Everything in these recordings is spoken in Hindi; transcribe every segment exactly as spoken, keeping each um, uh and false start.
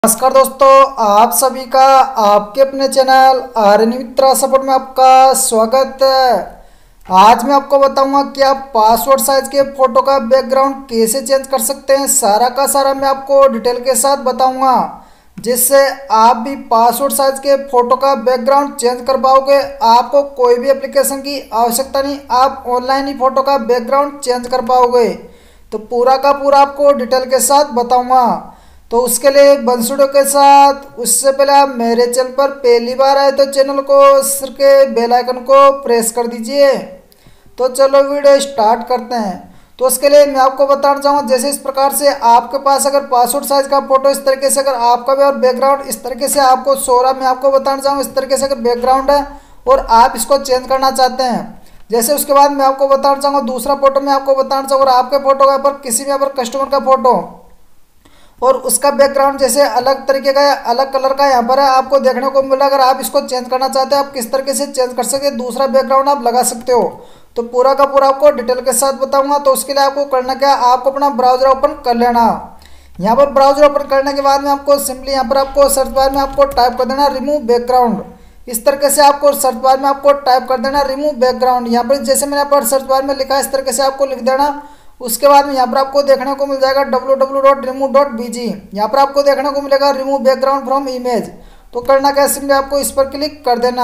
नमस्कार दोस्तों, आप सभी का आपके अपने चैनल आर्यन मित्रा सपोर्ट में आपका स्वागत है। आज मैं आपको बताऊंगा कि आप पासपोर्ट साइज के फोटो का बैकग्राउंड कैसे चेंज कर सकते हैं। सारा का सारा मैं आपको डिटेल के साथ बताऊंगा, जिससे आप भी पासपोर्ट साइज के फोटो का बैकग्राउंड चेंज कर पाओगे। आपको कोई भी एप्लीकेशन की आवश्यकता नहीं, आप ऑनलाइन ही फोटो का बैकग्राउंड चेंज कर पाओगे। तो पूरा का पूरा आपको डिटेल के साथ बताऊँगा। तो उसके लिए बंसुडो के साथ, उससे पहले आप मेरे चैनल पर पहली बार आए तो चैनल को सिर के बेल आइकन को प्रेस कर दीजिए। तो चलो वीडियो स्टार्ट करते हैं। तो उसके लिए मैं आपको बताना चाहूँगा, जैसे इस प्रकार से आपके पास अगर पासपोर्ट साइज का फोटो इस तरीके से अगर आपका भी और बैकग्राउंड इस तरीके से आपको सो रहा, मैं आपको बताना चाहूँगा इस तरीके से अगर बैकग्राउंड है और आप इसको चेंज करना चाहते हैं। जैसे उसके बाद मैं आपको बताना चाहूँगा दूसरा फोटो मैं आपको बताना चाहूँगा, आपके फोटो के ऊपर किसी भी अगर कस्टमर का फोटो और उसका बैकग्राउंड जैसे अलग तरीके का या अलग कलर का यहाँ पर है आपको देखने को मिला। अगर आप इसको चेंज करना चाहते हैं, आप किस तरीके से चेंज कर सकते हैं, दूसरा बैकग्राउंड आप लगा सकते हो। तो पूरा का पूरा आपको डिटेल के साथ बताऊंगा। तो उसके लिए आपको करना क्या है, आपको अपना ब्राउजर ओपन कर लेना। यहाँ पर ब्राउजर ओपन करने के बाद में आपको सिंपली यहाँ पर आपको सर्च बार में आपको टाइप कर देना रिमूव बैकग्राउंड। इस तरीके से आपको सर्च बार में आपको टाइप कर देना रिमूव बैकग्राउंड। यहाँ पर जैसे मैंने यहाँ पर सर्च बार में लिखा है इस तरीके से आपको लिख देना। उसके बाद में यहाँ पर आपको देखने को मिल जाएगा W W dot remove dot B G. यहाँ पर आपको देखने को मिलेगा रिमूव बैकग्राउंड फ्रॉम इमेज। तो करना क्या, सिंपली आपको इस पर क्लिक कर देना।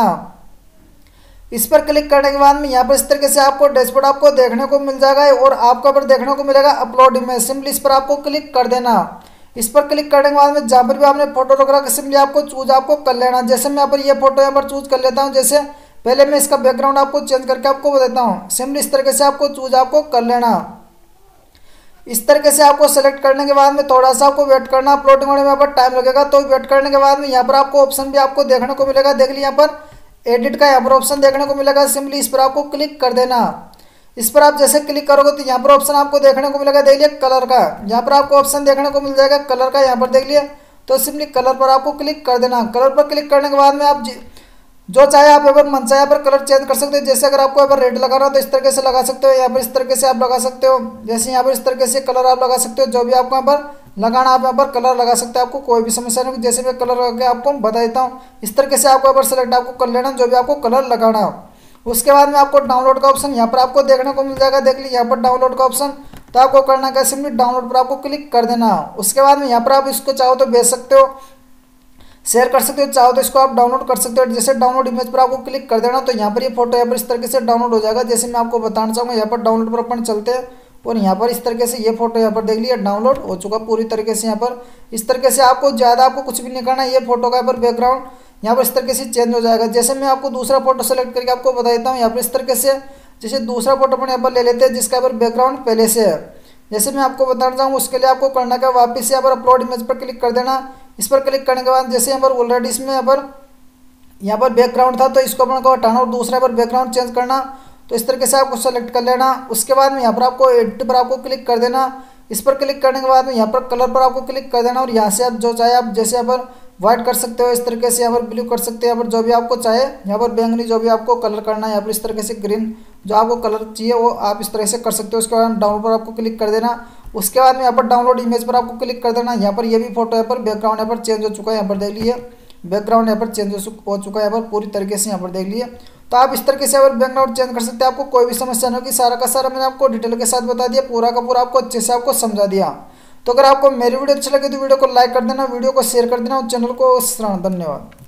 इस पर क्लिक करने के बाद में यहाँ पर इस तरीके से आपको डैशबोर्ड आपको देखने को मिल जाएगा और आपको पर देखने को मिलेगा अपलोड इमेज। सिंपली इस पर आपको क्लिक कर देना। इस पर क्लिक करने के बाद में जहाँ पर भी आपने फोटो रखा सिंपली आपको चूज आपको कर लेना। जैसे मैं यहाँ पर ये फोटो यहाँ पर चूज कर लेता हूँ। जैसे पहले मैं इसका बैकग्राउंड आपको चेंज करके आपको बताता हूँ। सिंपली इस तरीके से आपको चूज आपको कर लेना। इस तरीके से आपको सेलेक्ट करने के बाद में थोड़ा सा आपको वेट करना, अपलोडिंग होने में यहाँ पर टाइम लगेगा। तो वेट करने के बाद में यहाँ पर आपको ऑप्शन भी आपको देखने को मिलेगा। देख लीजिए यहाँ पर एडिट का यहाँ पर ऑप्शन देखने को मिलेगा। सिंपली इस पर आपको क्लिक कर देना। इस पर आप जैसे क्लिक करोगे तो यहाँ पर ऑप्शन आपको देखने को मिलेगा, देख लीजिए कलर का। यहाँ पर आपको ऑप्शन देखने को मिल जाएगा कलर का, यहाँ पर देख लीजिए। तो सिंपली कलर पर आपको क्लिक कर देना। कलर पर क्लिक करने के बाद में आप जो चाहे आप यहाँ पर मन चाहे यहाँ पर कलर चेंज कर सकते हो। जैसे अगर आपको यहाँ पर रेड लगाना हो तो इस तरीके से लगा सकते हो, यहाँ पर इस तरीके से आप लगा सकते हो। जैसे यहाँ पर इस तरीके से कलर आप लगा सकते हो, जो भी आपको यहाँ पर लगाना आप यहाँ पर कलर लगा सकते हो। आपको कोई भी समस्या नहीं। जैसे मैं कलर लगा के आपको बता देता हूँ, इस तरीके से आपको यहाँ पर सेलेक्ट आपको कर लेना जो भी आपको कलर लगाना हो। उसके बाद में आपको डाउनलोड का ऑप्शन यहाँ पर आपको देखने को मिल जाएगा। देख लीजिए यहाँ पर डाउनलोड का ऑप्शन। तो आपको करना क्या, सिंपली डाउनलोड पर आपको क्लिक कर देना। उसके बाद में यहाँ पर आप इसको चाहो तो भेज सकते हो, शेयर कर सकते हो, चाहो तो इसको आप डाउनलोड कर सकते हो। जैसे डाउनलोड इमेज पर आपको क्लिक कर देना तो यहाँ पर ये फोटो यहाँ पर इस तरीके से डाउनलोड हो जाएगा। जैसे मैं आपको बताना चाहूँगा, यहाँ पर डाउनलोड पर अपन चलते हैं और यहाँ पर इस तरीके से ये फोटो यहाँ पर देख लिया डाउनलोड हो चुका पूरी तरीके से। यहाँ पर इस तरीके से आपको ज़्यादा आपको कुछ भी नहीं करना, ये फोटो का यहाँ पर बैकग्राउंड यहाँ पर इस तरीके से चेंज हो जाएगा। जैसे मैं आपको दूसरा फोटो सेलेक्ट करके आपको बता देता हूँ। यहाँ पर इस तरीके से जैसे दूसरा फोटो अपन यहाँ पर ले लेते हैं जिसका यहाँ पर बैकग्राउंड पहले से है। जैसे मैं आपको बताना चाहूँगा, उसके लिए आपको करना क्या, वापस से यहाँ पर अपलोड इमेज पर क्लिक कर देना। इस पर क्लिक करने के बाद जैसे यहाँ पर ऑलरेडी इसमें यहाँ पर यहाँ पर बैकग्राउंड था तो इसको अपन को हटाना और दूसरा पर बैकग्राउंड चेंज करना। तो इस तरीके से आपको सेलेक्ट कर लेना। उसके बाद में यहाँ पर आपको एडिट पर आपको क्लिक कर देना। इस पर क्लिक करने के बाद में यहाँ पर कलर पर आपको क्लिक कर देना और यहाँ से आप जो चाहे आप जैसे यहाँ पर व्हाइट कर सकते हो, इस तरीके से यहाँ पर ब्लू कर सकते हो, यहाँ पर जो भी आपको चाहे, यहाँ पर बैंगनी जो भी आपको कलर करना है, यहाँ पर इस तरीके से ग्रीन जो आपको कलर चाहिए वो आप इस तरह से कर सकते हो। उसके बाद डाउनलोड पर आपको क्लिक कर देना। उसके बाद में यहाँ पर डाउनलोड इमेज पर आपको क्लिक कर देना। यहाँ पर ये भी फोटो यहाँ पर बैकग्राउंड यहाँ पर चेंज हो चुका है। यहाँ पर देख लीजिए बैकग्राउंड यहाँ पर चेंज हो चुका है यहाँ पर पूरी तरीके से यहाँ पर देख लीजिए। तो आप इस तरीके से यहाँ पर बैकग्राउंड चेंज कर सकते हैं। आपको कोई भी समस्या नहीं होगी। सारा का सारा मैंने आपको डिटेल के साथ बता दिया, पूरा का पूरा आपको अच्छे से आपको समझा दिया। तो अगर आपको मेरी वीडियो अच्छी लगे तो वीडियो को लाइक कर देना, वीडियो को शेयर कर देना और चैनल को सब्सक्राइब। धन्यवाद।